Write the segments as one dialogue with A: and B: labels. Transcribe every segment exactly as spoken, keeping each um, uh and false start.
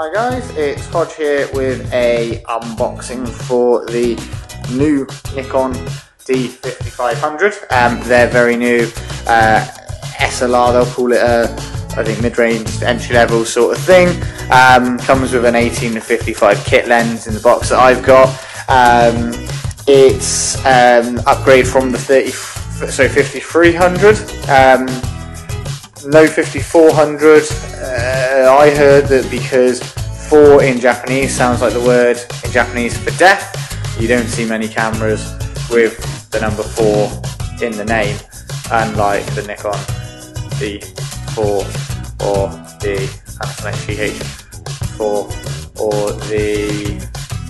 A: Hi guys, it's Hodge here with a unboxing for the new Nikon D fifty-five hundred. Um, their very new uh, S L R, they'll call it a, I think, mid-range entry-level sort of thing. Um, comes with an eighteen to fifty-five kit lens in the box that I've got. Um, it's um, upgrade from the thirty, so fifty-three hundred. Um, no fifty-four hundred. Uh, I heard that because four in Japanese sounds like the word in Japanese for death, you don't see many cameras with the number four in the name, unlike the Nikon D four or the Panasonic G H four or the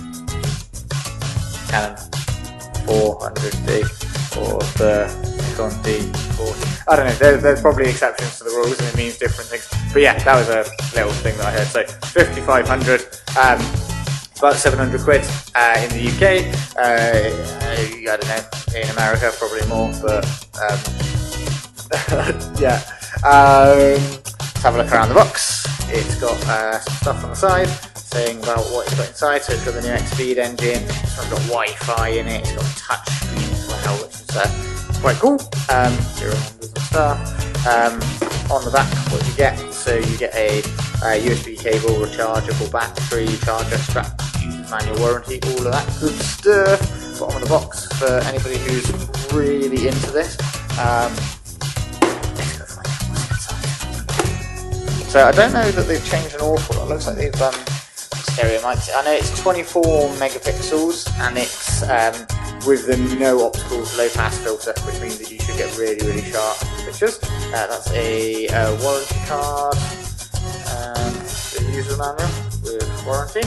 A: Canon four hundred D or the Nikon D forty. I don't know, there, there's probably exceptions to the rules and it means different things. But yeah, that was a little thing that I heard. So fifty-five hundred, um, about seven hundred quid uh, in the U K. Uh, I don't know, in America probably more, but um, yeah. Um, let's have a look around the box. It's got uh, some stuff on the side saying about what it's got inside. So it's got the new X-Speed engine, it's got Wi-Fi in it, it's got a touch screen as well, which is uh, quite cool. Um, zero numbers and stuff. Um, on the back, what you get? So you get a, a U S B cable, rechargeable battery, charger strap, uses manual warranty, all of that good stuff. Bottom of the box for anybody who's really into this. Um, let's go find out what's inside. So I don't know that they've changed an awful lot. It looks like they've um, stereo mics. I know it's twenty-four megapixels and it's um, with the no opticals low pass filter, which means that you should get really, really sharp pictures. Uh, that's a uh, warranty card, um, the user manual with warranty.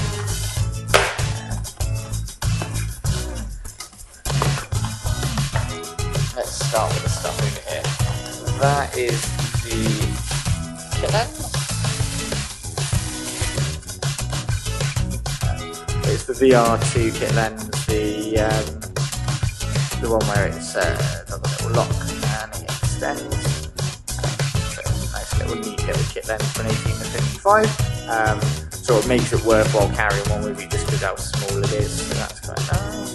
A: Let's start with the stuff over here. That is the kit lens. It's the V R two kit lens, the um, the one where it's uh, got a little lock and it extends. So it's a nice little neat little kit lens for an eighteen to fifty-five. Um, sort of makes it worthwhile carrying one with you just because how small it is. So that's quite nice.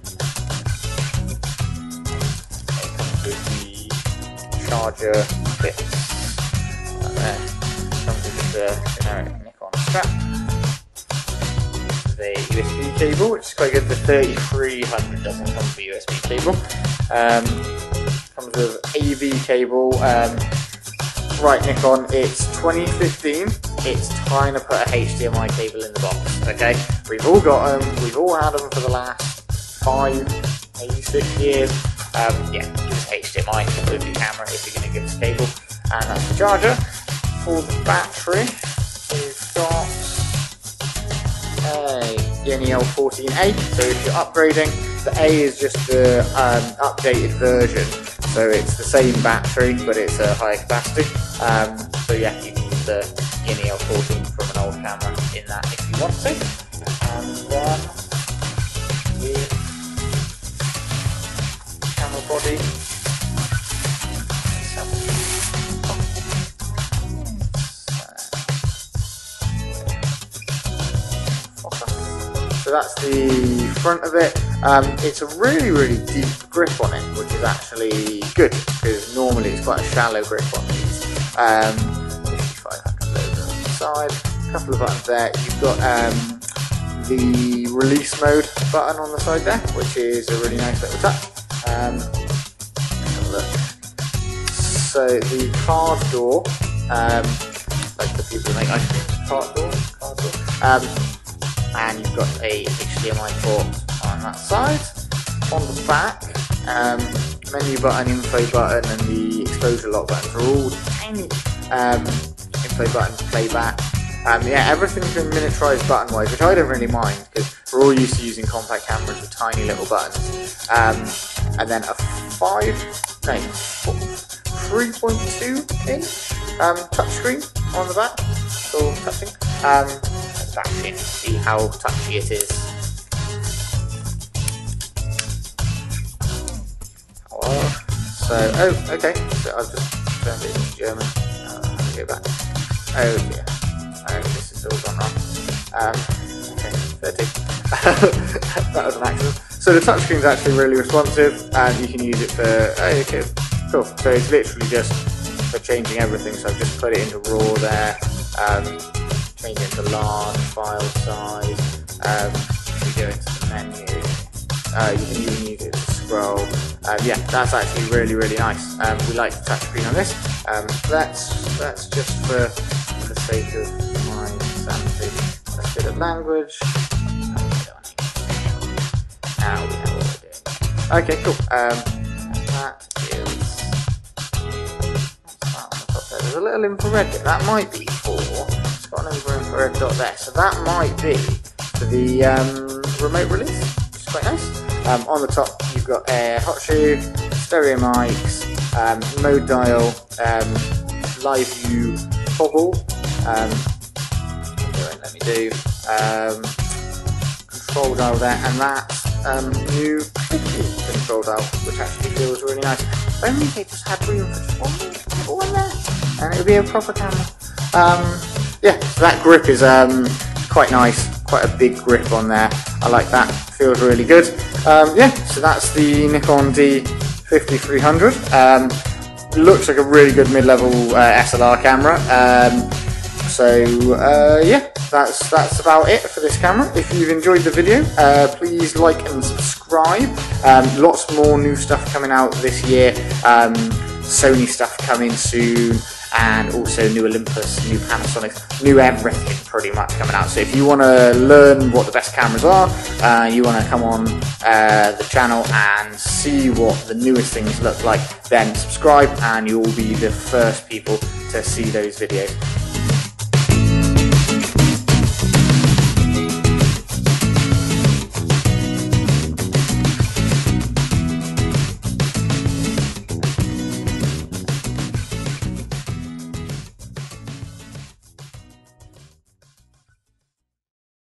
A: It comes with the charger bits. Right there. Comes with the generic Nikon strap. The U S B cable, which is quite good. The thirty-three hundred doesn't come with a U S B cable. Um, comes with A V cable. Um, right, Nikon, it's twenty fifteen. It's time to put a H D M I cable in the box. Okay, we've all got them. We've all had them for the last five, maybe six years. Um, yeah, give us H D M I with your camera if you're going to give us a cable. And that's the charger. For the battery, we've got a N E L fourteen A, so if you're upgrading, the A is just the um, updated version, so it's the same battery but it's a higher capacity. Um, so yeah, you can use the N E L fourteen from an old camera in that if you want to. And then the camera body. So that's the front of it. Um, it's a really, really deep grip on it, which is actually good because normally it's quite a shallow grip on these. Um, fifty-five hundred logo on the side, a couple of buttons there. You've got um, the release mode button on the side there, which is a really nice little touch. Um, have a look. So the card door, um, like the people who make ice cream, card door, card door. Um, and you've got a H D M I port on that side. On the back, um, menu button, info button and the exposure lock buttons are all tiny. Um, info buttons, playback. Um, yeah, everything's been miniaturized button wise, which I don't really mind because we're all used to using compact cameras with tiny little buttons. Um, and then a five, no, three point two inch um, touchscreen on the back for touching. Um, back in, see how touchy it is. Hello. So, oh, okay. So I've just turned it into German. Uh, go back. Oh dear. Oh, this is all gone wrong. Um, okay, thirty. That was an accident. So the touchscreen is actually really responsive, and you can use it for, oh, okay, cool. So it's literally just for changing everything. So I've just put it into RAW there, um, change it to large file size. Um, if we go into the menu, uh, you can even use it to scroll. Um, yeah, that's actually really, really nice. Um, we like the touchscreen on this. Um, that's that's just for, for the sake of my sanity. Let's do the language. Now we know what we're doing. Okay, cool. Um, that is. What's that on the top there? There's a little infrared bit. That might be for. It's got an infrared dot there, so that might be for the um, remote release, which is quite nice. Um, on the top, you've got a hot shoe, stereo mics, um, mode dial, um, live view toggle. Um, let me do um, control dial there, and that's um, new control dial, which actually feels really nice. If only they just had room for just one more in there, and it would be a proper camera. Um, yeah, so that grip is um, quite nice, quite a big grip on there. I like that, feels really good. Um, yeah, so that's the Nikon D fifty-three hundred. Um, looks like a really good mid-level uh, S L R camera. Um, so uh, yeah, that's that's about it for this camera. If you've enjoyed the video, uh, please like and subscribe. Um, lots more new stuff coming out this year. Um, Sony stuff coming soon, and also new Olympus, new Panasonic, new everything pretty much coming out. So if you want to learn what the best cameras are, uh, you want to come on uh, the channel and see what the newest things look like, then subscribe and you'll be the first people to see those videos.